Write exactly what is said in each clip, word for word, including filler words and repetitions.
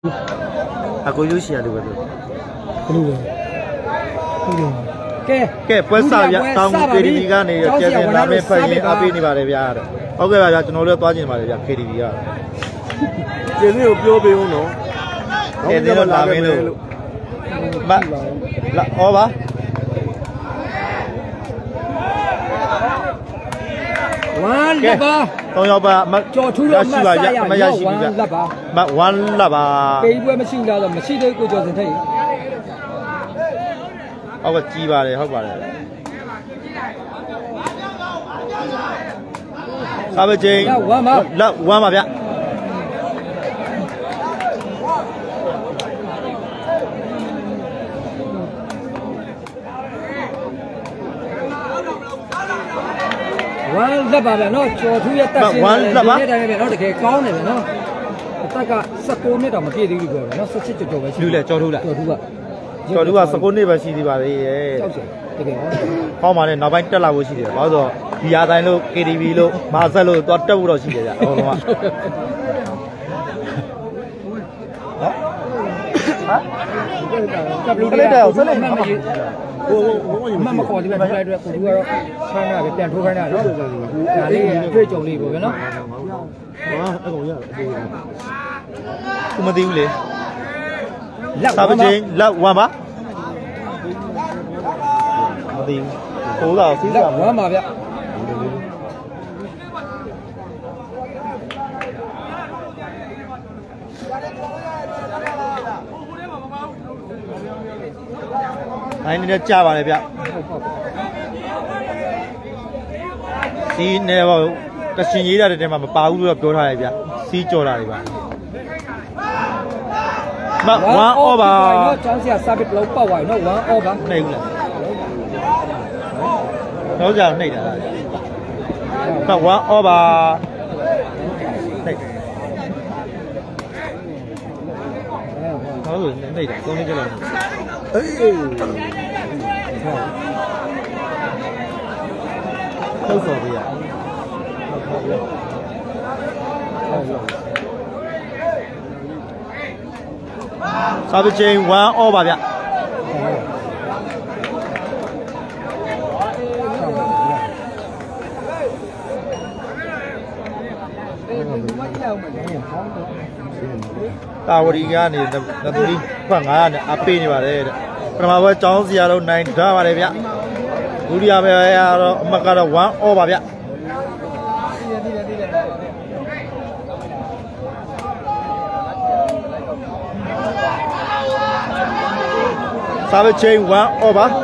အကိုယူရှိရတယ်ဘယ်လိုကဲကဲပွဲစားရတောင်းကေဒီဗီကနေကျဲတင်လာမဲ့ဖတ်ရင်အပေးနေပါတယ်ဗျာဟုတ်ကဲ့ပါဗျာကျွန်တော်တို့သွားကျင်ပါတယ်ဗျာကေဒီဗီကကျေးဇူးကိုပြောပေးဦးနော်ကဲဒီတော့လာမင်းလို့မလာဩပါဝမ်းလက်ပါသုံးယောက်ပါမကြော်ထူးတော့မှတ်ရမရရှိဘူးဗျလက်ပါမဝမ်းလက်ပါပေးပွဲမရှိဘူးလားဆိုမရှိသေးကိုကြော်စင်ထိတ်ဟုတ်ကကြီးပါတယ်ဟုတ်ပါတယ်စားပချင်းဝမ်းပါလက်ဝမ်းပါဗျဝမ်းလက်ပါဗျာနော်ကြော်ထူးရတက်ရှင်းတယ်ဒီနေ့တိုင်းပဲနော်တကယ်ကောင်းတယ်ဗျာနော်အသက်က十九နှစ်တော့မပြည့်သေးဘူးပြောတယ်နော်十七ကျော်ကျော်ပဲရှိလူလေကြော်ထူးလားကြော်ထူးကကျော်ထူးက十九နှစ်ပဲရှိသေးပါသေးရဲ့တကယ်ဟောင်းပါနဲ့နောက်ပိုင်းတက်လာဖို့ရှိတယ်ဘာလို့ဆိုတော့ဒီယာတိုင်းလို့ ကေ ဒီ ဗီ လို့မာဆက်လို့တော့တက်ဖို့တော့ရှိတယ်ဗျာအကုန်လုံးကဟမ်ကဘလူးလေးတော့ဆက်လိုက်မှမကြီးဟိုဟိုမမခေါ်ဒီပဲထိုးလိုက်တော့ကိုလူကတော့ဆိုင်းတာပဲပြန်ထိုးခိုင်းတာနော်ဒါလေးတွေ့ကြုံလေးပေါ့ဗျာနော်ဟာအကောင်ရတယ်သူမသိဘူးလေစားပချင်းလက်ဝမ်းပါမသိဘူးဟိုတော့စီးစားဝမ်းပါဗျအဲ့ဒီနဲ့ကြားပါလေဗျစီးနေပါတရှင်ရေးတဲ့တဲမှာမပါဘူးလို့ပြောထားတယ်ဗျစီးကြော်တာတွေပါမဝမ်းအောပါနော်ကျောင်းဆရာစာပစ်လုံးပောက်သွားပြီနော်ဝမ်းအောပါနှိမ့်ဘူးလားတော့ကြောင်နှိမ့်တာလားမဝမ်းအောပါနှိမ့်ဟုတ်လို့နှိမ့်တာသုံးလေးကြလောက်အေးထုတ်စော်ပြရစားပချင်းဝမ်းအောပါဗျတာဝရီကနေတသူကြီးဖတ်ငါးနဲ့အပေးနေပါတယ်တဲ့ပထမဘက်ကျောင်းစီရတော့နိုင်ထားပါတယ်ဗျဒုတိယဘက်ကတော့အမကတော့ဝမ်းအောပါဗျစားပချင်းဝမ်းအောပါ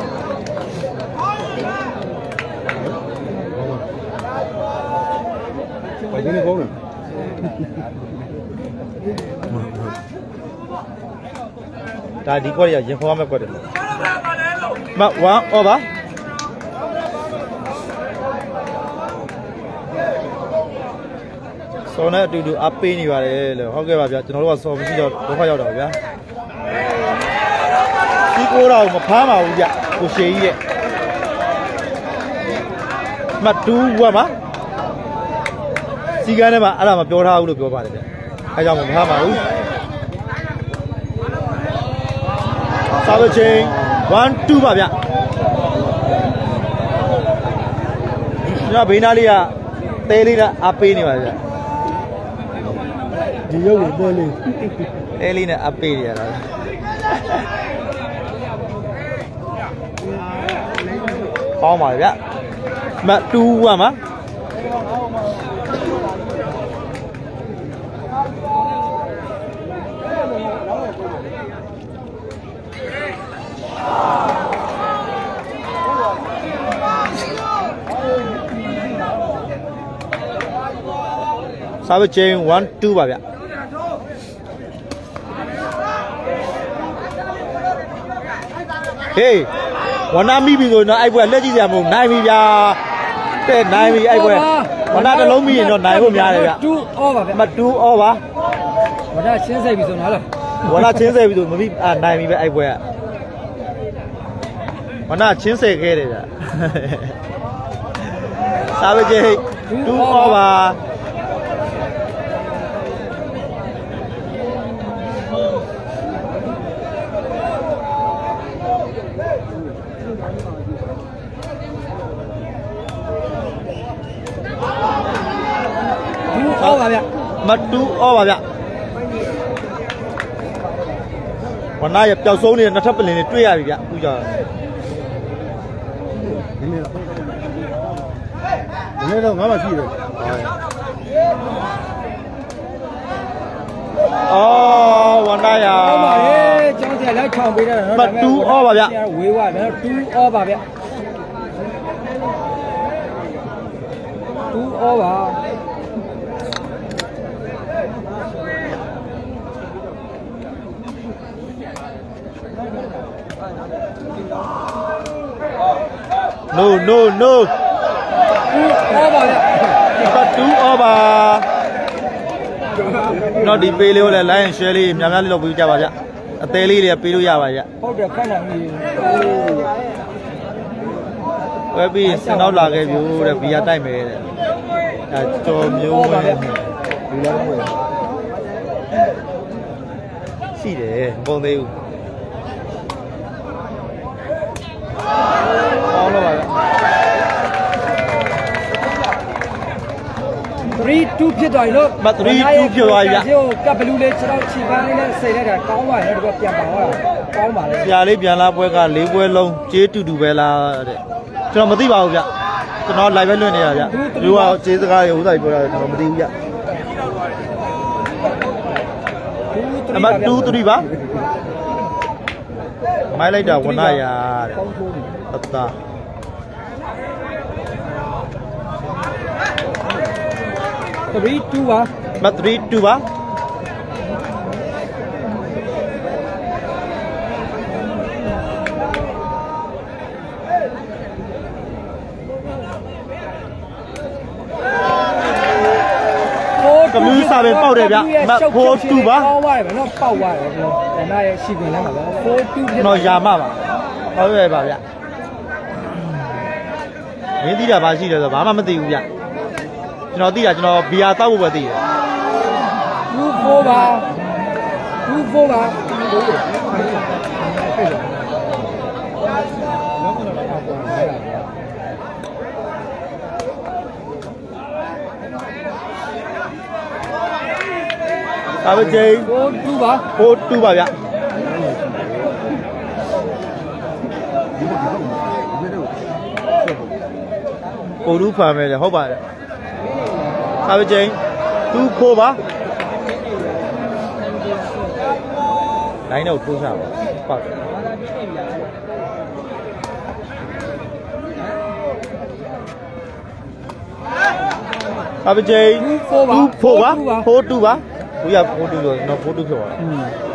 ဘာကြီးနေကောင်းလဲဒါဒီကွက်ရရင်ခေါ်မဲ့ကွက်တယ်မဝမ်းအောပါစောနဲ့အတူတူအပေးနေပါတယ်လို့ဟုတ်ကဲ့ပါဗျာကျွန်တော်တို့ကစောမရှိတော့ဒုက္ခရောက်တော့ဗျာဒီကိုတော့မဖမ်းပါဘူးဗျကိုရှေကြီးရဲ့မတူဝမ်းပါစီကန်းထဲမှာအဲ့ဒါမပြောထားဘူးလို့ပြောပါတယ်ဗျအဲကြောင့်မဖမ်းပါဘူးစားပချင်းone twoပါဗျကျွန်တော်ဘေးနားလေးကတဲလေးနဲ့အပေးနေပါဗျဒီရုပ်ကိုတဲလေးတဲလေးနဲ့အပေးနေရတာပေါင်းပါဗျမတူဝမ်းပါစားပချင်းone twoပါဗျဟေးဝနာမိပြီဆိုတော့အဲ့ဘွယ်လက်ကြည့်စရာမဟုတ်နိုင်ပြီဗျာတဲ့နိုင်ပြီအဲ့ဘွယ်ဝနာတစ်လုံးမိရင်တော့နိုင်ဖို့များတယ်ဗျ two all ပါဗျမtwo all ပါဝနာချင်းစိတ်ပြီဆိုတော့လားဝနာချင်းစိတ်ပြီဆိုမပြီးအာနိုင်ပြီပဲအဲ့ဘွယ်ကဝနာချင်းစိတ်ခဲတယ်ဗျစားပချင်း two all ပါမတူဩပါဗျဝနာရပျောက်ဆုံးနေတဲ့နှစ်ထပ်ပလင်တွေတွေ့ရပြီဗျအခုကြောင့်ဒီနေ့ဒီနေ့တော့ငါမှရှိတယ်အော်ဝနာရဟုတ်ပါရဲ့ကျောင်းဆရာလည်းချောင်ပေးတာနော်မတူဩပါဗျဝေးပါနော်တူဩပါဗျတူဩပါ no no no တူဩပါဗျမတူဩပါတော့ဒီပေးလေးကိုလည်း like and share လေးများများလုပ်ပေးကြပါဗျအသေးလေးတွေပေးလို့ရပါဗျဟုတ်တယ်ခန့်နိုင်ပြီဝယ်ပြီးစနောက်လာခဲ့ပြီတဲ့ဘီယာတိုက်မယ်တဲ့အဲကြော်မျိုးပဲဒီလိုပဲရှိတယ်မပုံသေးဘူးအော်လို့ပါဗျ three two ဖြစ်သွားပြီလို့မthree twoဖြစ်သွားပြီဗျကပ်ဘလူးလေးခြေထောက်ခြေပန်းလေးနဲ့စိတ်လိုက်တာကောင်းပါရဲ့တော့ပြန်ပါသွားတာကောင်းပါလေဆရာလေးပြန်လာပွဲက၄ပွဲလုံးကျေးတူတူပဲလားတဲ့ကျွန်တော်မသိပါဘူးဗျကျွန်တော် live ပဲလွှင့်နေတာဗျသူကကျေးစကားရေဥစားကြီးပြောတာကျွန်တော်မသိဘူးဗျအမtwo threeပါမိုက်လိုက်တာဝနာရတဲ့သတာ three twoပါမthree twoပါကမြူးစာပဲပေါက်တယ်ဗျမfour twoပါပေါက်ပါတယ်ဗျနော်ပေါက်ပါတယ်ဗျ။ဒါရဲ့ရှိခွင့်လည်းမှာဗျfour twoဖြစ်တော့ရာမပါဟုတ်ရဲ့ပါဗျမင်းသိတာဘာရှိလဲဆိုဘာမှမသိဘူးဗျကျွန်တော်သိတာကျွန်တော်ဘီယာတောက်ဖို့ပဲသိတယ် two fourပါtwo fourပါဒါပဲကျင်း four twoပါ four twoပါဗျပိုလူဖာမယ်လေဟုတ်ပါတယ်ဒါပဲကျင်းtwo fourပါတိုင်းတော့ထိုးစားပါပေါ့ဒါပဲကျင်း two fourပါ two fourပါfour twoပါဘုရားfour twoဆိုတော့four twoဖြစ်သွားတာ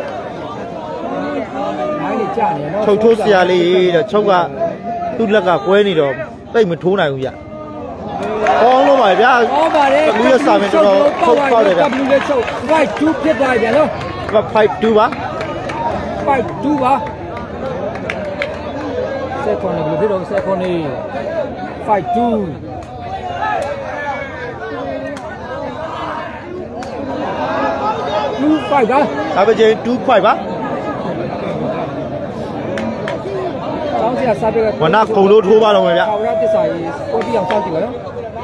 နိုင်လေကြာနေနော်ချုပ်ထိုးဆရာလေးတဲ့ချုပ်ကသူ့လက်ကကွဲနေတော့တိတ်မထိုးနိုင်ဘူးဗျကောင်းလို့ပါဗျာဟောပါတယ်လူရစာမင်းတော်ထုတ်ပေါက်တယ်ဗျာ W လေးချုပ် five two ဖြစ်သွားပြန်နော် five twoပါ five twoပါ second လေးဘယ်လိုဖြစ်တော့ second လေး five two two fiveပါဒါပဲကျင်းtwo fiveပါတောင်းစရာစားပြကဝနာခုံလို့ထိုးပါတော့မယ်ဗျာခေါရတစ္ဆာကြီးကိုပြအောင်စောင့်ကြည့်ပါနော်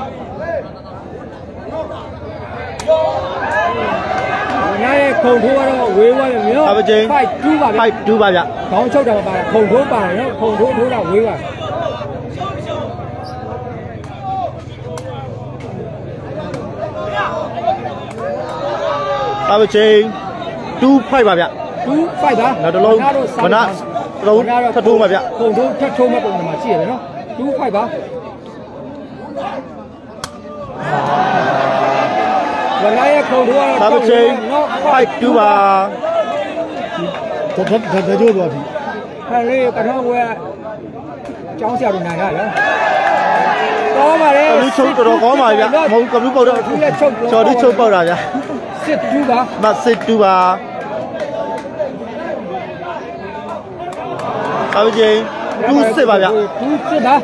ဝနာရဲ့ခုံထိုးကတော့ဝေးသွားတယ်မျိုးဒါပဲကျင်း five twoပါဗျာ five twoပါဗျာခေါင်းချုပ်တာပါခုံထိုးပါတယ်နော်ခုံထိုးထိုးတာဝေးသွားဒါပဲကျင်းtwo fiveပါဗျာ two fiveပါနောက်တစ်လုံးဝနာတစ်လုံးထပ်ထိုးပါဗျာခုံထိုးထပ်ထိုးမဲ့ပုံစံမှာရှိရတယ်နော်two fiveပါဝနာရဲ့ခုံထိုးကတော့ဒါပဲကျင်းfive twoပါတတ်တတ်တကြိုးသွားပြီဟဲ့လေကတော့ဝဲကျောင်းဆရာတို့နိုင်ရတယ်ကောင်းပါလေကလူချုပ်တော်ကောင်းပါဗျာမဟုတ်ကလူပေါက်တော့ကျော်ဒီချုပ်ပေါက်တာဗျာ six twoပါမsix twoပါအဘကြီးtwo sixပါဗျာ two sixပါ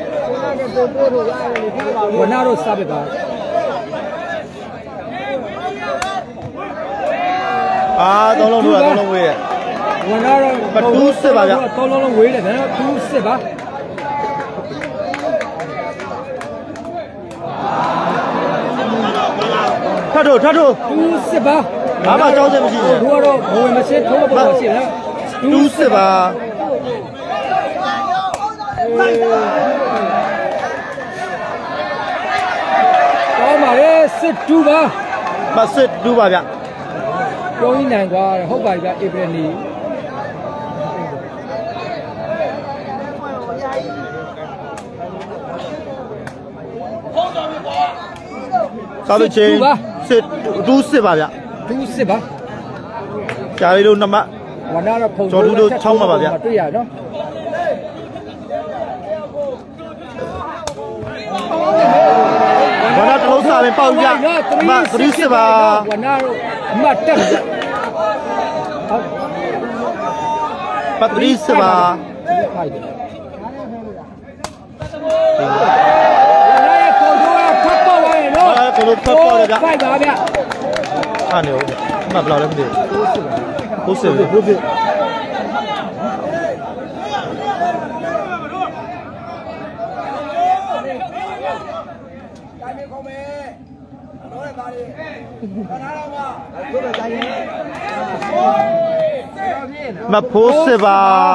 ဝနာတို့စားပြပါအာသုံးလုံးတို့ကသုံးလုံးဝေးရဲ့ဝနာတော့ two sixပါဗျာသုံးလုံးလုံးဝေးတယ်နော်two sixပါထပ်တို့ထပ်တို့တူစစ်ပါဘာမှကြောက်စရာမရှိဘူးဘိုးကတော့ဘဝင်မစစ်ထိုးပေါ်ရှိလားတူးစစ်ပါကောင်းပါလေစစ်တူပါမစစ်တူးပါဗျပြောင်းနိုင်ကွာဟုတ်ပါပြီဧပြီနေ့ကားချင်းစစ်တူးစစ်ပါဗျတူစစ်ပါကြာရီတို့နှစ်မဝနာတော့ဖုန်ကျော်တူတို့ချောင်းပါပါဗျတွေ့ရနော်ဝနာတလုံးစာပင်ပေါက်ကြမသတိစစ်ပါဝနာတော့အမတ်တက်ဟုတ်ပသတိစစ်ပါဖိုက်တယ်ဝနာရဲ့ကိုတို့ကဖတ်ပေါ်ပါရဲ့နော်အဲကိုလိုဖတ်ပေါ်တယ်ဗျဖိုက်ပါဗျအားနေဦးဗျအမှဘယ်လောက်လဲမသိဘူးစစ်စစ်ဘူးဖြစ်မဖိုးစစ်ပါ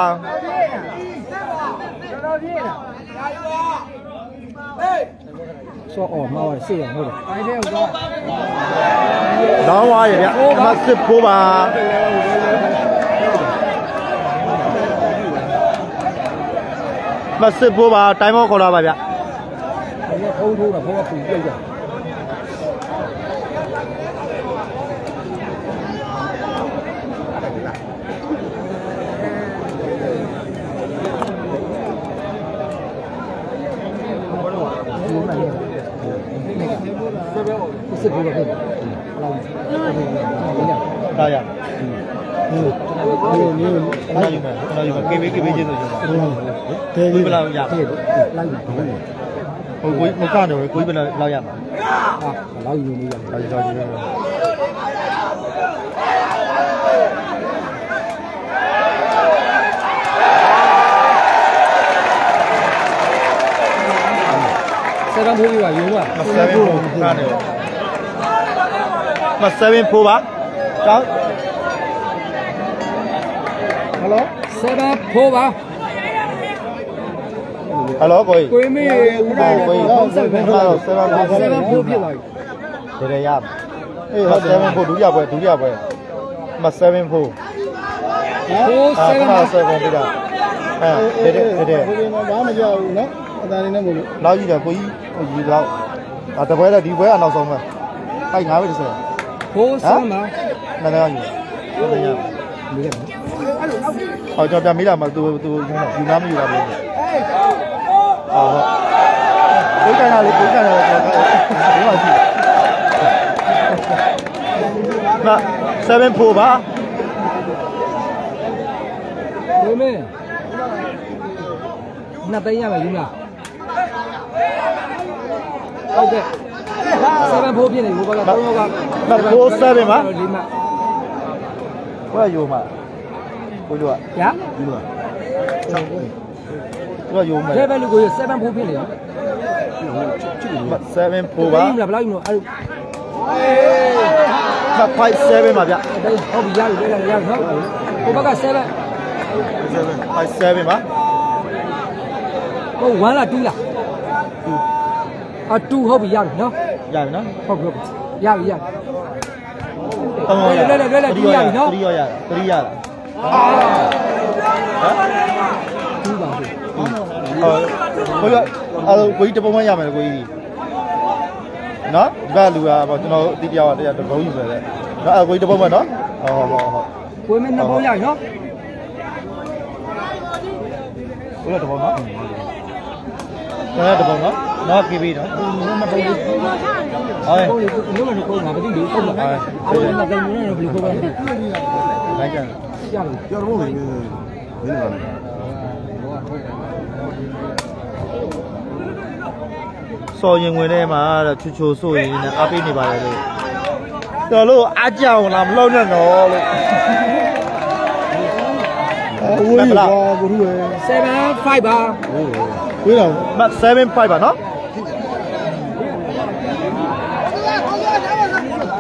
ဆောအော်မှားပါစေရဟုတ်တယ်လောင်းသွားရဗျမစစ်ဖိုးပါမစစ်ဖိုးပါတိုင်းမောခေါ်လာပါဗျအဲ့ဖုံးထိုးတာဖုံးကပူပြုတ်ကြ စစ်ဘူးတော့လာတာရဟုတ်ဒီလိုမျိုးလာယူမယ်လာယူမယ်ကေဘေးကေဘေးချင်းဆိုကျွန်တော်ကိုဘယ်လောက်ရလိုက်ပါဟိုကိုမကနေကိုဘယ်လောက်ရမှာဟာလောက်ယူနေရလာယူတော့ယူမယ်စရမ်ဖိုးကြီးကယူမှာမဆယ်ဖို့ကနေမဆယ်ဖို့ပါတောင်းဟယ်လိုစရမ်ဖိုးပါဟယ်လိုကိုကိုမေးကိုကိုဆက်ဖို့ပါဆယ်ဖို့စရမ်ဖိုးဖြစ်သွားပြီတကယ်ရအေးဟုတ်ဆယ်ဖို့ဒုတိယပွဲဒုတိယပွဲမဆယ်ဖို့ဖိုးစအာရမ်ခဏဆယ်ဖို့ပြတာအဲတဲ့တဲ့ဘယ်မှာဘာမှမကြောက်ဘူးနော်အတန်နေနဲ့မို့လို့နောက်ကြီးတယ်ကိုကြီးကြီးတော့ဒါတပွဲလည်းဒီပွဲကနောက်ဆုံးပဲအဲ့ငါးပဲတစ်ဆယ်ဖိုးစရမ်ပါနည်းနည်းယူနည်းနည်းနေတယ်ဟောကျွန်တော်ပြန်မေးလာမှသူသူယူနာမယူတာမလို့အာဟုတ်ကိုကြိုင်လာလေကိုကြိုင်လာလေကျွန်တော်ဒီမှာရှိနာseven fourပါကိုမေးနှစ်သိန်းရမယ်ယူလားဟုတ်ကဲ့စရမ်ဖိုးဖြစ်နေဘိုးကတော့တော့ကမဖိုးsevenပါဒီမှာကိုယူမှာကိုယူอ่ะရယူอ่ะကိုယူမှာဒါပဲလူကိုစရမ်ဖိုးဖြစ်နေရော seven four ပါယူမလားဘယ်လောက်ယူမလို့အဲ့ five seven ပါဗျဟုတ်ပြီရပြီလေရပြီနော်ကိုဘက်က7 five seven ပါဟိုoneလားtwoလားအtwoဟုတ်ပြီရပြီနော်ရပြီနော်ဟုတ်ပြီရပြီရပြီဟုတ်ပါဘူးလဲလဲလဲလဲ2ရပြီနော် 3ရရ3ရလား two ပါဘူးဟုတ်ကိုရအဲကိုကြီးတပုံမှရမယ်ကိုကြီးနော်ဒီဘက်လူကပေါ့ကျွန်တော်အတိတရားတရားတပုံယူပဲလေနော်အဲကိုကြီးတပုံမှနော်ဟုတ်ဟုတ်ဟုတ်ကိုမင်းနှစ်ပုံရပြီနော်ကိုရတပုံနော်ကိုရတပုံနော်နော်ကေဘီနော်နှစ်ပုံလေးဟုတ်ကိုလေးကိုလုံးဝကိုငါမသိဘူးဟုတ်လားအဲ့ဒါနဲ့တိုင်နေတော့ဘယ်လိုကိုပဲသိလိုက်ကြရပြီကြောက်တော့ဘယ်လိုလဲစော်ရင်ဝင်ထဲမှာတော့ချူချူဆိုရင်လည်းအားပေးနေပါတယ်လို့တော်လို့အားကြောင်လားမလုံးနဲ့တော့လို့အဝေးကွာဘုရုရဲ့ seven five ပါဝေးတော့မseven fiveပါနော်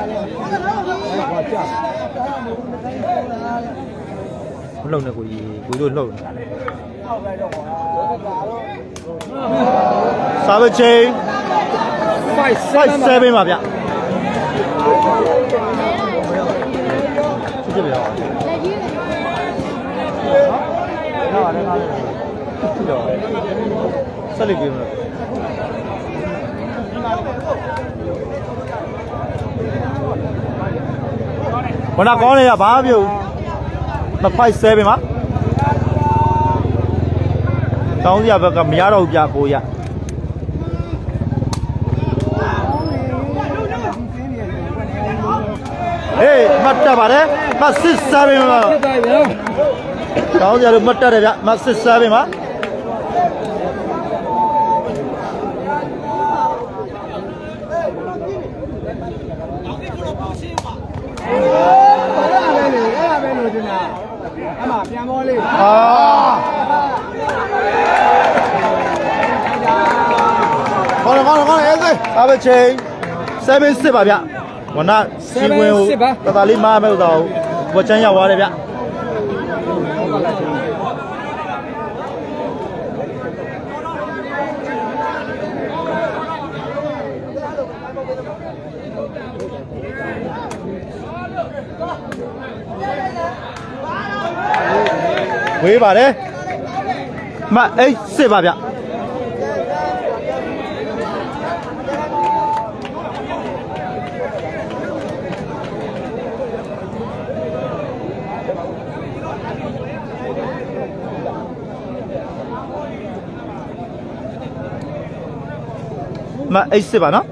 ကြာမလုံနဲ့ကိုကြီးကိုတို့လှုပ်စာဘချင်း five 7ပါဗျကြည့်ကြပါဦးဆက်လိုက်ကြည့်မလားဘနာကောင်းနေရဘာပြုတ်မfive sevenပါတောင်းစရာဘက်ကမရတော့ဘူးပြကိုရဟေးမတ်တက်ပါတယ်မsix sevenပါတောင်းစရာလို့မတ်တက်တယ်ဗျမsix sevenပါအာခေါင်းခေါင်းခေါင်းအေးစေးအဘချင်းseven sixပါဗျဝနစီဝင်ကိုတတလေးမားမဲ့ဥသောဝချမ်းရောက်သွားတယ်ဗျဝေးပါတယ်မeight sixပါဗျမeight sixပါနော်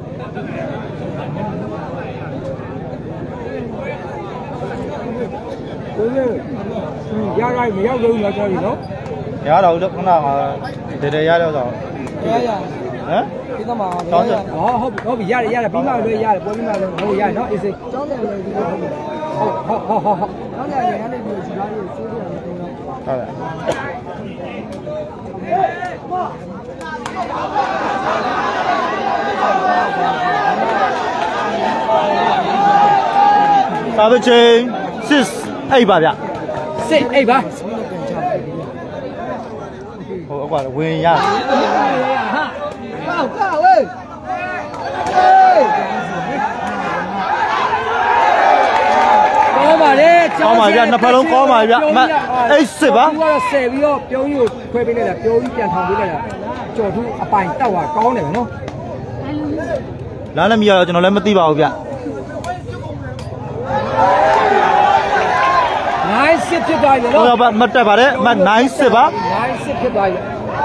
ရရိုက်မရောက်လို့တော့ကြောက်ပြီနော်ရတော့လို့ခဏကတည်းတည်းရတော့တော့ရရဟမ်ဒီကမှာဟောဟုတ်ဟုတ်ပြီရတယ်ရတယ်ပြီးမှလည်းရတယ်ပွဲပြီးမှလည်းဟုတ်ရတယ်နော်အေးစေးကျောင်းတယ်လည်းဒီဟုတ်ဟုတ်ဟုတ်ဟုတ်ဟုတ်ကျောင်းတယ်လည်းရနေပြီစီလာရေးစိုးရတယ်တော့ဟုတ်တယ်စာပချင်း six eightပါဗျ six eightပါဟိုအကွာဝင်ရဟာဟောကောက်ဝေးကောင်းပါလေကောင်းပါဗျနှစ်ဖက်လုံးကောင်းပါဗျမeight sixပါသူကတော့ဆယ်ပြီးတော့ပြုံးကြီးကိုခွဲပေးလိုက်တာပြုံးကြီးပြန်ထောင်ပေးလိုက်တာကြော်သူအပိုင်တောက်တာကောင်းတယ်နော်လမ်းလည်းမရတော့ကျွန်တော်လည်းမသိပါဘူးဗျ nine sixဖြစ်သွားပြီနော်ဟုတ်ပါမတ်တက်ပါတယ်မnine sixပါ nine sixဖြစ်သွားပြီ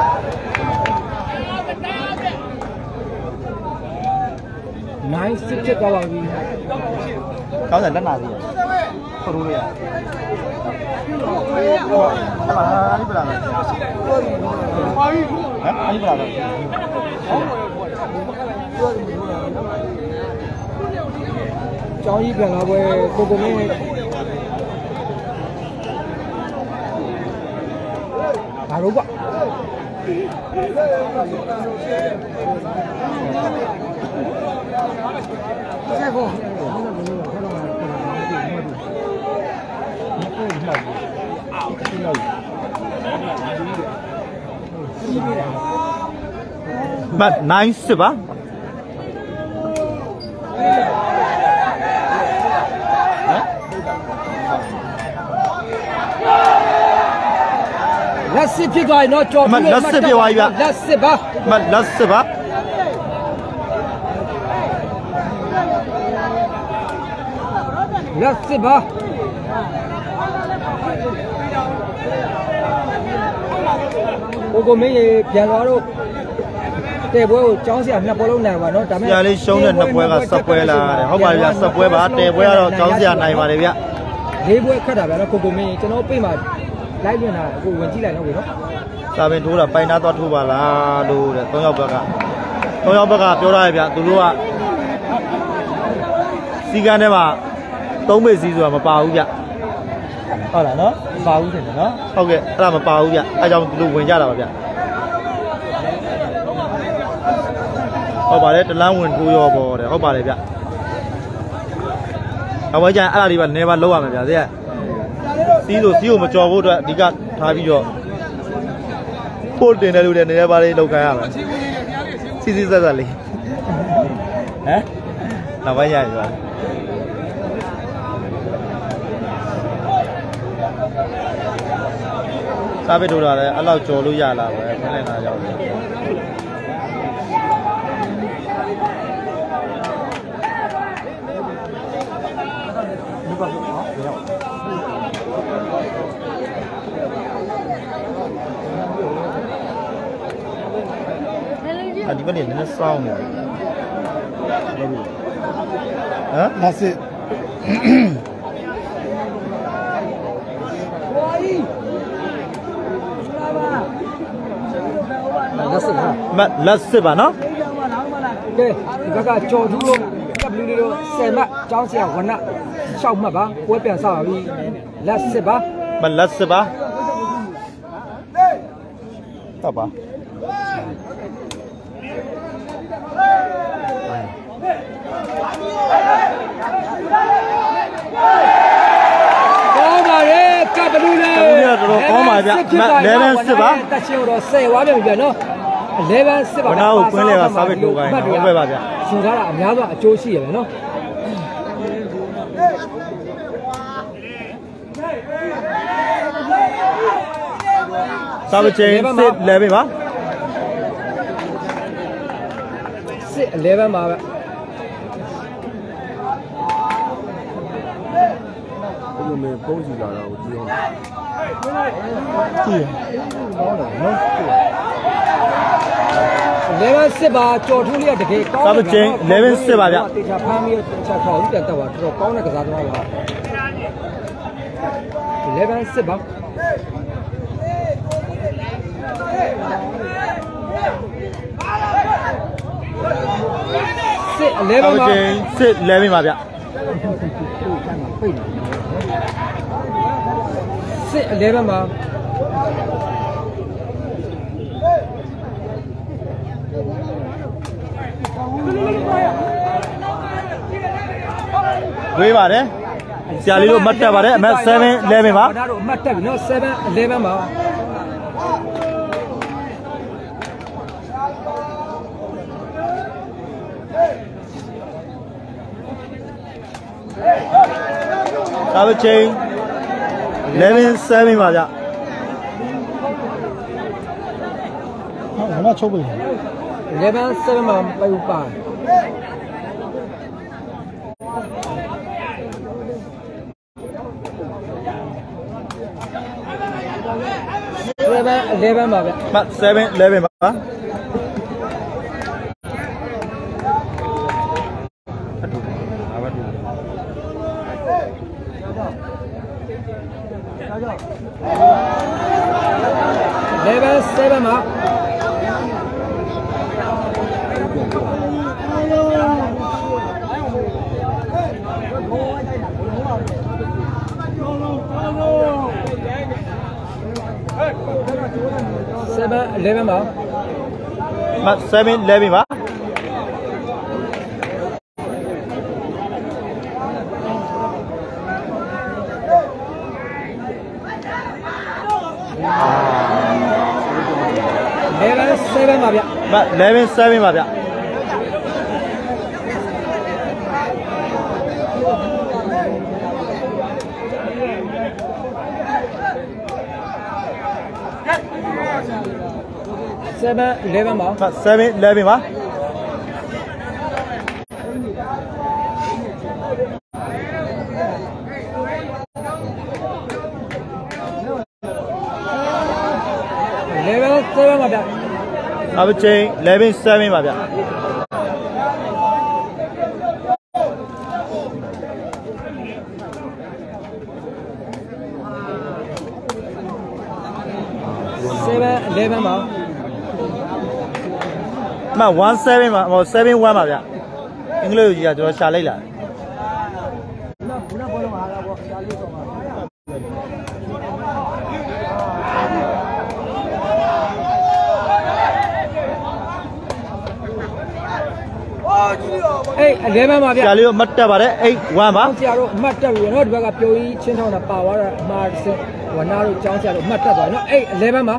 nine sixဖြစ်သွားပါပြီကောင်းတယ်လက်နာသေးတယ်ခေါ်လို့ရဟာအဲ့ပလာဟမ်အဲ့ပလာကျောင်းကြီးပြန်လာပွဲကိုကိုမင်းဘာလို့ကွာဆက်ဖို့မnine sixပါလက်စစ်ဖြစ်သွားရင်တော့ကြော်ပြီးလက်စစ်ဖြစ်သွားပြီဗျလက်စစ်ပါမလက်စစ်ပါလက်စစ်ပါကိုကိုမင်းရေပြန်သွားတော့တဲ့ပွဲကိုကျောင်းဆရာနှစ်ပွဲလုံးနိုင်ပါနော်ဒါပေမဲ့ဆရာလေးရှုံးတဲ့နှစ်ပွဲကဆက်ပွဲလာတယ်ဟုတ်ပါပြီဗျဆက်ပွဲပါတဲ့ပွဲကတော့ကျောင်းဆရာနိုင်ပါတယ်ဗျလေးပွဲခတ်တာဗျနော်ကိုကိုမင်းကျွန်တော်ပြိမှာလိုက်လွင်တာကိုဝင်ကြည့်လိုက်တော့ကိုနော်စာပင်ထိုးတာပိုင်သားသွားထိုးပါလားလို့တဲ့သုံးယောက်ဘက်ကသုံးယောက်ဘက်ကပြောထားရဗျသူတို့ကစီကန်းထဲမှာသုံးပေစီးဆိုတာမပါဘူးဗျဟုတ်လားနော်မပါဘူးထင်တယ်နော်ဟုတ်ကဲ့အဲ့ဒါမပါဘူးဗျအဲကြောင့်သူတို့ဝင်ကြတာပါဗျဟုတ်ပါတယ်တလန်းဝင်ထိုးရောပေါ့တဲ့ဟုတ်ပါတယ်ဗျနောက်ပိုင်းကျရင်အဲ့ဒါတွေပါနေပါလောက်ရမှာဗျာတဲ့စီးဆိုစီးကိုမကြော်ဖို့အတွက်အဓိကထားပြီးတော့ပို့တင်တယ်လို့လည်းနည်းနည်းပါးလေးလောက်ခိုင်းရမယ်စီစီဆက်ဆက်လေးဟမ်နောက်ပိုင်းရပြီပါစားပစ်ထိုးတာလည်းအဲ့လောက်ကြော်လို့ရလာပဲခင်းလိုက်တာရောက်တယ်အဒီဘက်နေနည်းနည်းစောင်းနေတယ်ဟမ် That's it လက်စစ်ပါမလက်စစ်ပါနော်ကဲဒီဘက်ကကြော်ထူးလို့ကပ်လူတွေတော့ဆယ်မှတ်ကျောင်းဆရာဝနရှောက်မှတ်ပါပွဲပြန်ဆောက်ပါပြီလက်စစ်ပါမလက်စစ်ပါဟုတ်ပါကောင်းပါရဲ့ကပ်လူတွေတော်တော်ကောင်းပါဗျelevenစစ်ပါတက်ချင်းတော့ဆယ်ဝါပြန်ပြီနော်elevenစစ်ပါဘာလို့ကွင်းလေကစားပစ်ထိုးခိုင်းဟုတ်ပဲပါဗျရှင်ထားတာအများဆုံးအကျိုးရှိရပဲနော်စားပစ်ချင်းစစ်elevenပါစစ်elevenပါဗျဘယ်လိုလဲပုံးစီလာတာကိုကြည့်အောင်ကြည့်ကောင်းတယ်နော်elevenစစ်ပါကြော်ထူးလေးကတကယ်ကောင်းတယ်စားပစ်ချင်းelevenစစ်ပါဗျတေချာဖမ်းပြီးချက်ထောင်ပြန်တက်ပါတော်တော်ကောင်းတဲ့ကစားသမားပါelevenစစ်ပါစစ်elevenပါစစ်elevenပါဗျစစ်elevenပါဝေးပါတယ်ဆရာလေးတို့မှတ်တက်ပါတယ်အမှတ်seven elevenပါဒါတို့မှတ်တက်ပြီနော်seven elevenပါစားပစ်ချင်းeleven sevenပါဗျဘာမှချုပ်ပြီ eleven sevenမှာပြူပါseven elevenပါဗျမှတ်seven elevenပါ eleven sevenပါseven elevenပါမှတ်seven elevenပါ eleven sevenပါဗျမှတ်eleven sevenပါဗျ seven elevenပါမှတ်seven elevenပါ eleven sevenပါဗျအပချင်းeleven sevenပါဗျ seven elevenပါမှone sevenပါဟိုseven oneပါဗျအင်္ဂလိပ်လိုကြီးကကျွန်တော်ရှာလိုက်လာခုနဘောလုံးအားလာပေါ့ရှာလေးတော့ပါအေးအလဲမပါဗျာဆရာလေးတို့မှတ်တက်ပါတယ်အိတ်ဝမ်းပါဆရာတို့အမှတ်တက်ပြီနော်ဒီဘက်ကပြိုကြီးချင်းထောင်းတာပါသွားတာအမှားတစ်စက်ဝနာတို့ကျောင်းဆရာတို့အမှတ်တက်သွားနော်အေးအလဲမပါ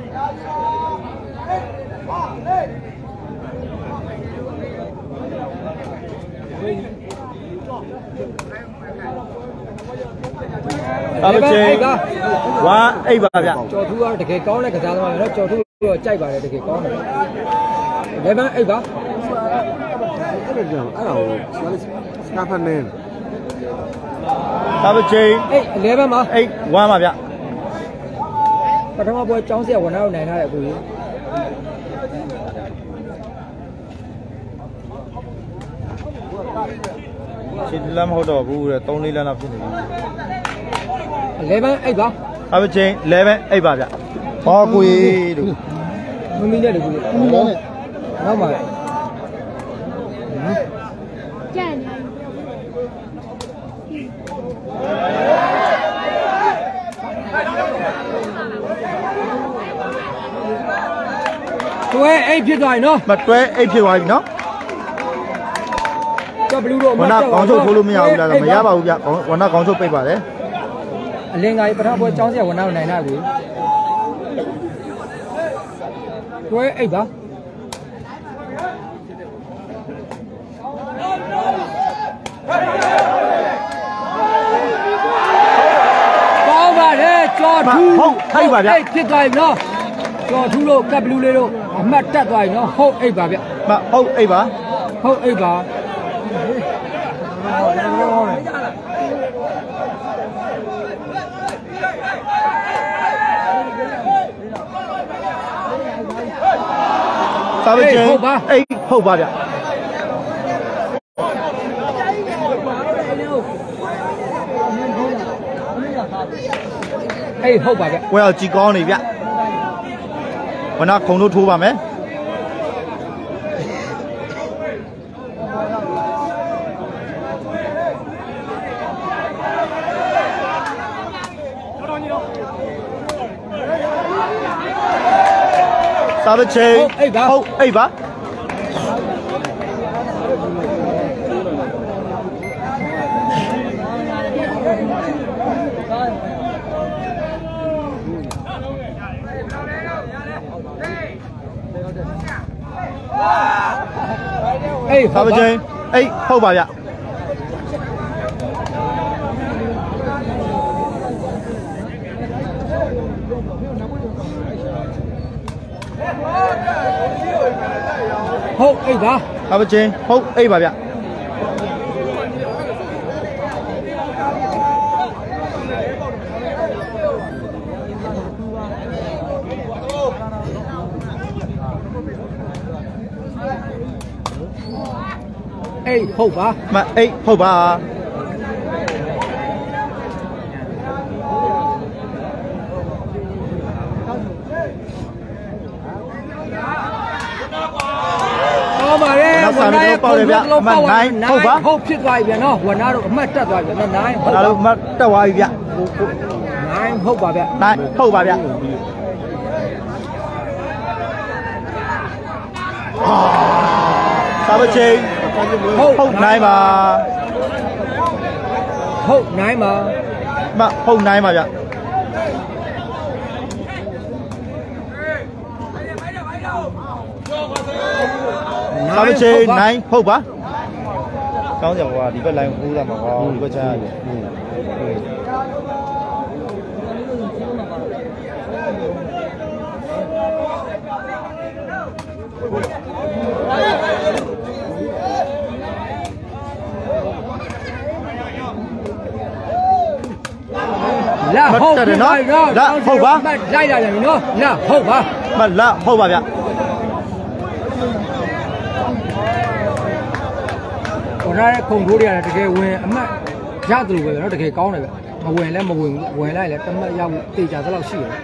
အဲ့ဒါချင်းဝမ်းအိတ်ပါဗျာကျော်ထူးကတော့တကယ်ကောင်းတဲ့ကစားသမားပဲနော်ကျော်ထူးတော့ကြိုက်ပါတယ်တကယ်ကောင်းတယ်လဲမအိတ်ပါအဲ့ဒါကြောင့်အဲ့ဒါကိုစကားဖတ်နေအဲ့ဒါချင်းအေးအလဲမပါအိတ်ဝမ်းပါဗျာပထမပွဲကျောင်းဆရာဝနာတို့နိုင်ထားတယ်အခုကြီးရှင်းလမ်းမဟုတ်တော့ဘူးတဲ့သုံးလေးလမ်းလောက်ဖြစ်နေပြီလေဗန်အိတ်ပါအဲ့ဒါချင်းလေဗန်အိတ်ပါဗျာဟောကိုကြီးတို့မမီနဲ့တကူလေးနောက်ပါကြံ့တွဲအိတ်ဖြစ်သွားပြီနော်မတွဲအိတ်ဖြစ်သွားပြီနော်တော့ဘလူးတို့အဝမှတ်နာတက်ကောင်းချုပ်ထိုးလို့မရဘူးလားမရပါဘူးဗျဝနာကောင်းချုပ်ပိတ်ပါတယ်အလင်္ကာကြီးပထမပွဲကျောင်းဆရာဝနာတို့နိုင်တာကိုတွဲအိတ်ပါကောင်းပါတယ်ကျော်ထူးဟုတ်အိတ်ပါဗျာအိတ်ဖြစ်သွားပြီနော်ကျော်ထူးတို့ကပ်ဘလူးလေးတို့အမှတ်တက်သွားပြီနော်ဟုတ်အိတ်ပါဗျမဟုတ်အိတ်ပါဟုတ်အိတ်ပါစာပေချင်းအိတ်ဟုတ်ပါဗျအေးဟုတ်ပါဗျဝယ်ကြည်ကောင်းနေဗျဝနာခုံတို့ထိုးပါမယ်စာပေချင်းဟုတ်အိတ်ပါအေးစာပေချင်းအိတ်ဟုတ်ပါဗျဟုတ်အိတ်ပါစာပေချင်းဟုတ်အိတ်ပါဗျအေးဟုတ်ပါမအိတ်ဟုတ်ပါကောင်းပါရဲ့ဝနာတို့ပေါက်တယ်ဗျအမှတ်နိုင်ဟုတ်ပါဟုတ်ဖြစ်သွားပြီဗျနော်ဝနာတို့အမှတ်တက်သွားပြီနော်နိုင်ဝနာတို့မှတ်တက်သွားပြီဗျနိုင်ဟုတ်ပါဗျနိုင်ဟုတ်ပါဗျစာပေချင်းဟုတ်နိုင်ပါဟုတ်နိုင်ပါမဟုတ်နိုင်ပါဗျစာပေချင်းနိုင်ဟုတ်ပါကောင်းကြပါဒီဘက်လိုင်းဟိုးလာမှာဟောဒီဘက်ချမ်းရတယ်လာဟုတ်တယ်နော်လာဟုတ်ပါလိုက်လာပြန်ပြီနော်လာဟုတ်ပါမလာဟုတ်ပါဗျဟိုနားခုံထိုးတွေကလည်းတကယ်ဝင်အမှတ်ရတယ်လို့ပဲနော်တကယ်ကောင်းတယ်ဗျမဝင်လဲမဝင်ဘူးဝင်လိုက်လဲတမတ်ရောက်တေချာသလောက်ရှိတယ်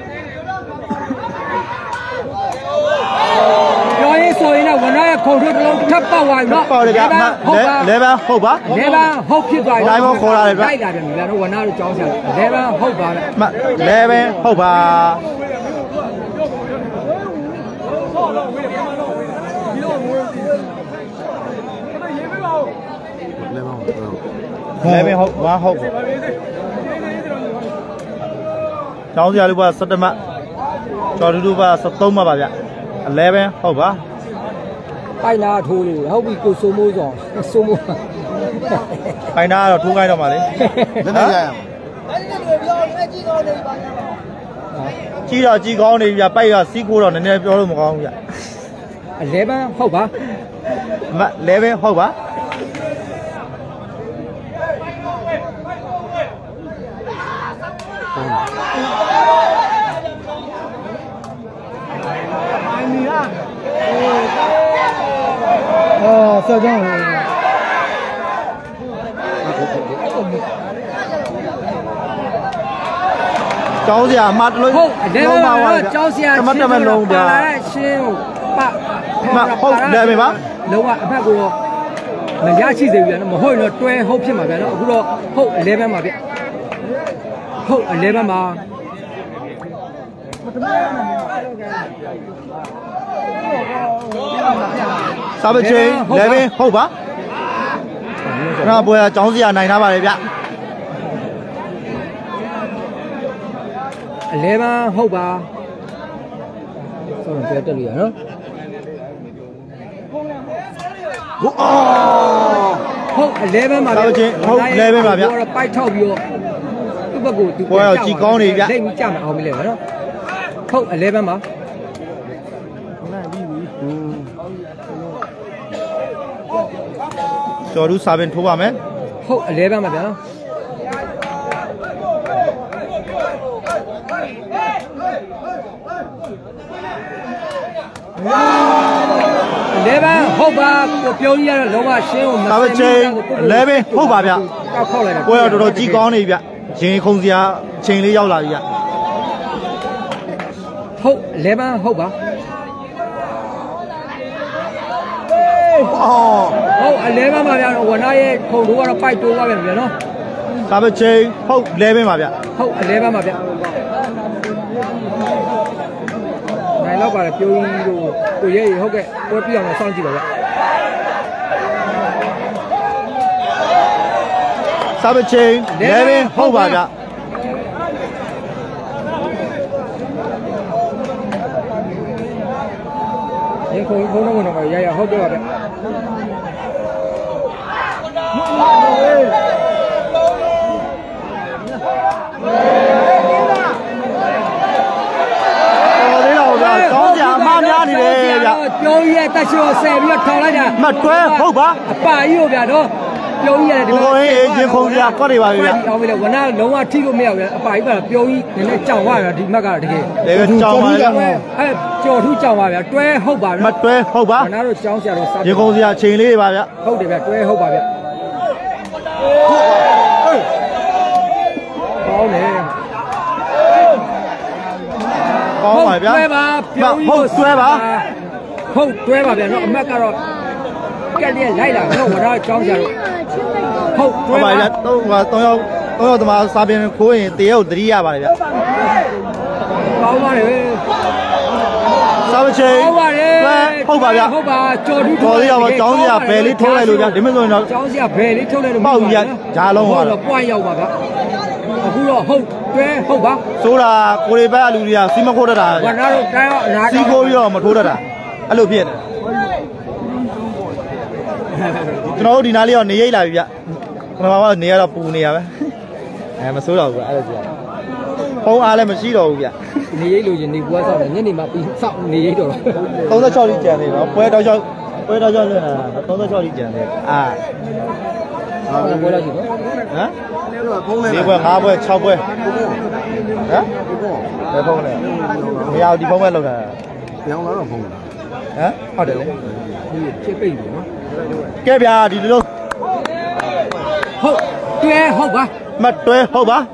ပြောရေးဆိုရင်လည်းဝန်ရခုံထိုးတစ်လုံးထပ်ပေါက်သွားပြီနော်ပေါက်တယ်ဗျဟုတ်ပါလေပါဟုတ်ပါလေပါဟုတ်ဖြစ်သွားပြီလိုက်ဖို့ခေါ်လာတယ်ဗျလိုက်လာပြန်ပြီဗျာတို့ဝန်ရတို့ကြောင်းဆက်လေပါဟုတ်ပါဗျမလေပဲဟုတ်ပါလဲပင်ဟုတ်ဝါဟုတ်ကျောင်းစရာလူပါ17မှတ်ကျော်တူတူပါ73မှတ်ပါဗျအလဲပင်ဟုတ်ပါပိုင်နာထိုးလို့ဟုတ်ပြီကိုစိုးမိုးဆောင်စိုးမိုးပိုင်နာကတော့ထိုးခိုင်းတော့ပါလေနည်းနည်းရအောင်ကြီးတော့ကြီးကောင်းနေပြီဗျပိုက်ကစီးခိုးတော့နည်းနည်းပြောလို့မကောင်းဘူးဗျအလဲပန်းဟုတ်ပါမလဲပင်ဟုတ်ပါ哦，这种。 ကျောင်းစရာအမတလို့ဟုတ်တယ်ပါပါကျောင်းစရာတမတ်တမတ်လုံးဗျာရှင်းဟုတ်ပါမဟုတ်တယ်ပဲပါလုံးဝအဖက်ကိုတော့မရရှိသေးဘူးဗျာမဟုတ်ရင်တော့တွဲဟုတ်ဖြစ်မှာဗျာနော်အခုတော့ဟုတ်အလဲဘန်းမှာဗျဟုတ်အလဲဘန်းမှာစာပချင်းလဲပင်ဟုတ်ပါခဏပွဲကျောင်းစရာနိုင်ထားပါလေဗျအလဲပန်းဟုတ်ပါဆိုတော့ပြောတက်လို့ရနော်ဟုတ်အော်ဟုတ်အလဲပန်းပါဗျဟုတ်လဲပန်းပါဗျပိုက်ထောက်ပြီးတော့သူ့ဘက်ကိုသူပွဲတော့ကြီးကောင်းနေဗျလိမ့်ပြီးကြမအောင်မလဲနော်ဟုတ်အလဲပန်းပါကျော်တူစာပင်ထိုးပါမယ်ဟုတ်အလဲပန်းပါဗျာနော်လေဘန်ဟုတ်ပါကိုပြောကြီးရတော့လောကရှင်းကိုမစမ်းချင်းလေဘန်ဟုတ်ပါဗျကောက်ခောက်လိုက်တယ်ပွဲတော့တော်တော်ကြီးကောင်းနေဗျရင်ခုံစရာအချိန်လေးရောက်လာပြီဗျဟုတ်လေဘန်ဟုတ်ပါအော်ဟုတ်အလဲဘန်ပါဗျာဝနာရဲ့ခုံတို့ကတော့ပိုက်တိုးသွားပြန်ဗျာနော်စမ်းချင်းဟုတ်လေဘန်ပါဗျဟုတ်အလဲဘန်ပါဗျနိုင်တော့ပါလေပြောကြီးတို့ကိုရဲဟုတ်ကဲ့ပွဲပြအောင်စောင့်ကြည့်ပါဗျစာပချင်းလေဘန်ဟုတ်ပါဗျရေခုံခုံတော့တော့ရရဟုတ်တယ်ပါဗျပြောကြီးရဲ့တက်ရှိကိုဆယ်ပြီးတော့ထောင်လိုက်တာမတွဲဟုတ်ပါအပါကြီးကိုဗျာတော့ပြောကြီးရဲ့ဒီလိုဟင်းရင်ခုံစရာကွက်တွေပါဗျာအောင်ပြီလေဝနာလုံးဝထိလို့မရဘူးဗျာအပါကြီးကပြောကြီးနည်းနည်းကြောင်သွားတာဒီမက်ကတကယ်တကယ်ကြောင်ပါဗျာအဲကြော်ထူးကြောင်ပါဗျာတွဲဟုတ်ပါဗျာမတွဲဟုတ်ပါဝနာတို့ကြောင်းဆရာတော့ရင်ခုံစရာချိန်လေးတွေပါဗျာဟုတ်တယ်ဗျာတွဲဟုတ်ပါဗျာကောင်းတယ်ကောင်းပါဗျာတွဲပါပြောကြီးဟုတ်တွဲပါဟုတ်တွဲပါဗျာနော်အမက်ကတော့ကက်လေးလိုက်လာတော့ဝရအကြောင်းကြတော့ဟုတ်တွဲပါဗျာတော့ဟိုတော့ရောက်တော့ရောက်တမစာပင်ခိုးရင်တရက်ကိုသတိရပါတယ်ဗျာကောင်းပါတယ်စာပချင်းဟုတ်ပါတယ်ဟုတ်ပါဗျာဟုတ်ပါကြော်တူးတော်လေးတော့ကျောင်းစရာဘယ်လေးထိုးလိုက်လို့ဗျာဒီမဆိုရင်တော့ကျောင်းစရာဘယ်လေးထုတ်လိုက်လို့ပေါ့ဗျာဂျားလုံးပါတော့ပွိုင်းရောက်ပါဗျာအခုတော့ဟုတ်တွဲဟုတ်ပါဆိုတာကိုရီဘက်အလူတွေကစီမခိုးတတ်တာဝနာတို့တိုင်းအနာစီခိုးပြီးတော့မထိုးတတ်တာအဲ့လိုဖြစ်နေကျွန်တော်တို့ဒီနားလေးတော့နေရိပ်လာပြီဗျခဏမှနေရတော့ပူနေရပဲအဲမဆိုးတော့ဘူးအဲ့လိုပြဖုံးအားလည်းမရှိတော့ဘူးဗျနေရိပ်လို့ရင်နေပွဲဆောက်တယ်ညနေမှပြီးဆောက်နေရိပ်တော့ 36လိကျန်နေတော့ပွဲတော့ကြောက်ပွဲတော့ကြောက်လွန်းတာ36လိကျန်နေအာဟာပွဲလောက်ရှိတော့ဟမ်ဒီပွဲ၅ပွဲ၆ပွဲဟမ်ဘယ်ဖုံးလဲမရဒီဖုံးပဲလောက်တာပြောင်းလာတော့ဖုံးတယ်ဟမ်ဟုတ်တယ်လေဒီချစ်ပိတ်ပြီနော်ကဲဗျာဒီလိုဟုတ်တွဲဟုတ်ပါမတွဲဟုတ်ပါ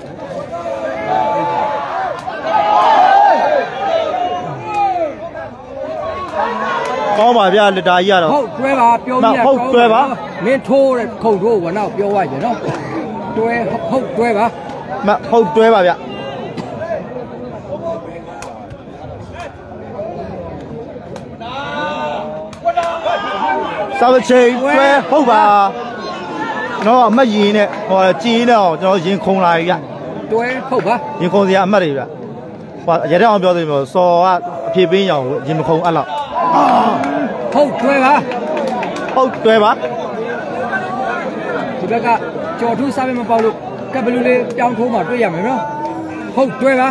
ကောင်းပါဗျာလက်တာကြီးရတော့ဟုတ်တွဲပါပြောပြဟုတ်တွဲပါမင်းထိုးတဲ့ခုံထိုးဝနောက်ပြောရရင်နော်တွဲဟုတ်တွဲပါမဟုတ်တွဲပါဗျစာပချင်းတွဲဟုတ်ပါနော်အမှတ်ရင်နဲ့ဟိုကြည်နေအောင်ကျွန်တော်ရင်ခုံလာပြီဗျတွဲဟုတ်ပါရင်ခုံစရာအမှတ်တွေဗျဟိုရတဲ့အောင်ပြောသေးမျိုးစော်ကအဖြေပေးရအောင်ရင်မခုံအဲ့လောက်ဟုတ်တွဲပါဟုတ်တွဲပါဒီဘက်ကကြော်ထူးစားမမပေါလို့ကပ်ဘလူးလေးပြောင်းထိုးမှတွေ့ရမယ်နော်ဟုတ်တွဲပါ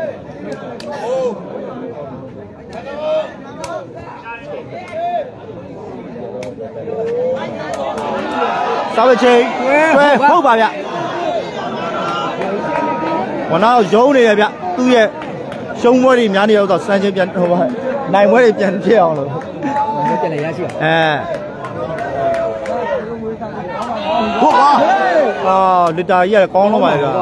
စားဝချင်းတွဲဟုတ်ပါဗျဝနာရုံးနေရဗျသူ့ရဲ့ရှုံးပွဲတွေများနေတော့စမ်းချင်းပြန်ဟိုပါနိုင်ပွဲတွေပြန်ဖြစ်အောင်လို့ပြန်လေရရှိပါအဲဟုတ်ပါအာလီတာကြီးကကောင်းတော့ပါဗျာ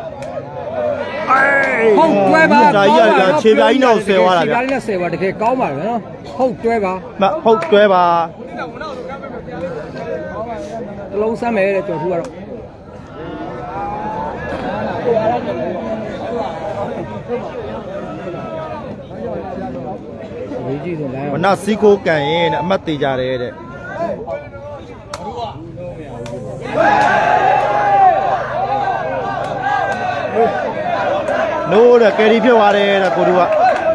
ဟုတ်တွဲပါလီတာကြီးကခြေပြားကြီးတော့ဆယ်သွားတာဗျခြေပြားကြီးနဲ့ဆယ်သွားတကယ်ကောင်းပါပဲနော်ဟုတ်တွဲပါဟုတ်တွဲပါတလုံးစမ်းမယ်တဲ့ကြော်ထူးကတော့ဝေးကြည့်ဆိုလိုက်ဝနာစီကိုကန်ရင်အမှတ်သေးကြတယ်တဲ့နိုးတဲ့ကယ်ရီဖြစ်သွားတယ်တဲ့ကိုတို့က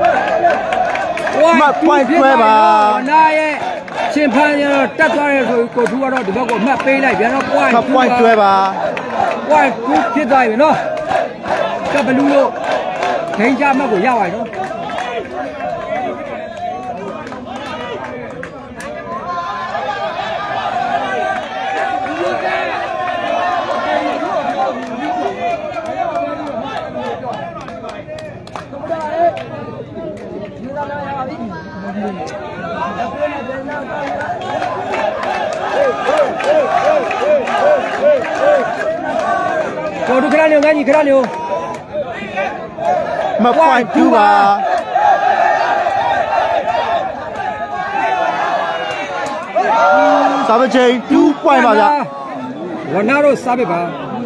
မှတ်ပွိုင်းတွဲပါနာရဲ့ရှင်ဖန်ရတော့တက်သွားတယ်ဆိုကိုထူးကတော့ဒီဘက်ကိုမှတ်ပေးလိုက်ပြန်တော့ point မှတ်ပွိုင်းတွဲပါ point ကူးဖြစ်သွားပြီနော်ကဘလူးလို့ဒိန်ချမှတ်ကိုရပါပြီနော်ကျော်တို့ခရနေငန်းကြီးခရနေမှတ်ပွိုင်းတူပါစာပချင်းတူပွိုင်းပါဗျဝနာတို့စားပြပါ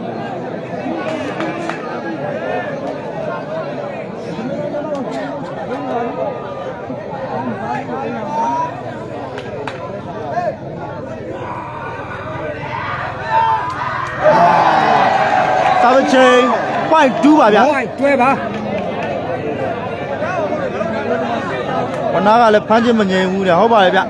စာပချင်းပွိုင်းတူပါဗျ point တွဲပါဝနာကလည်းဖမ်းချင်းမငြိမ်ဘူးတဲ့ဟုတ်ပါလေဗျ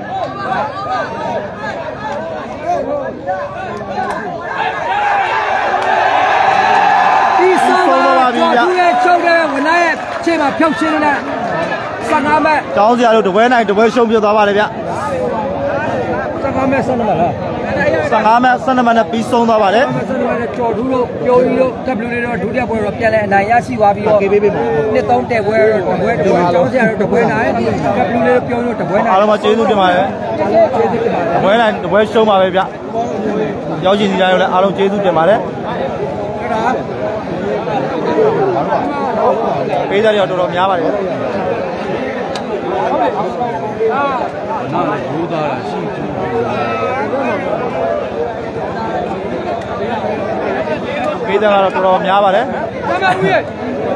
ဒီဆောင်ပါဗျာသူရဲ့ချုပ်တဲ့ဝနာရဲ့ခြေမှာဖြောက်ချင်းနေတာစကားမဲ့တောင်းစရာလို့တပွဲနိုင်တပွဲရှုံးပြသွားပါလေဗျစကားမဲ့ဆက်နေမှာလားဆယ်ငါးမဲ့ဆယ်နှစ်မဲ့နဲ့ပြီးဆုံးသွားပါတယ်ဆယ်နှစ်မဲ့နဲ့ကြော်ထူးလို့ပြိုးကြီးလို့ W လေးတော့ဒုတိယပွဲတော့ပြန်လဲအနိုင်ရရှိသွားပြီးတော့ကေပေးပေးမှာနှစ်သုံးတဲ့ပွဲတော့တပွဲတော့ကျောင်းစရာတော့တပွဲနိုင် W လေးပြိုးလို့တပွဲနိုင်အားလုံးကျေးဇူးတင်ပါတယ်ကျေးဇူးတင်ပါတယ်တပွဲနိုင်တပွဲရှုံးပါပဲဗျရောက်ရှိနေကြရောလည်းအားလုံးကျေးဇူးတင်ပါတယ်ပေးကြရတော့တော်တော်များပါတယ်နာဘူသားရရှိကျူးပေးကြတော့တော်တော်များပါတယ်မမဦးရဲ့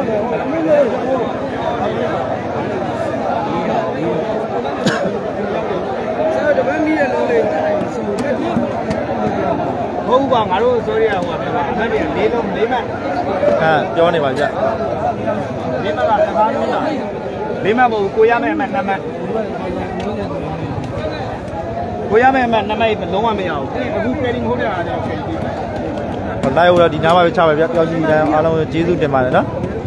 ဆက်တော့မီးရလုံးလေးဟုတ်ပါငါတို့ဆိုရဟိုပါအမှတ်တွေလေးလုံးလေးမှတ်အဲပြောနေပါကြလေးမှတ်ကတကားလုံးလားလေးမှတ်မို့ကိုရမယ်အမှတ်နှစ်မှတ်ကိုရမယ်အမှတ်နှစ်မှတ်လုံးဝမရဘူးအခု trading ဟုတ်တယ်အားလည်း trading ဟို live တော့ဒီနားမှာပဲချပါဗျပြောကြည့်နေတယ်အားလုံးကျေးဇူးတင်ပါတယ်နော်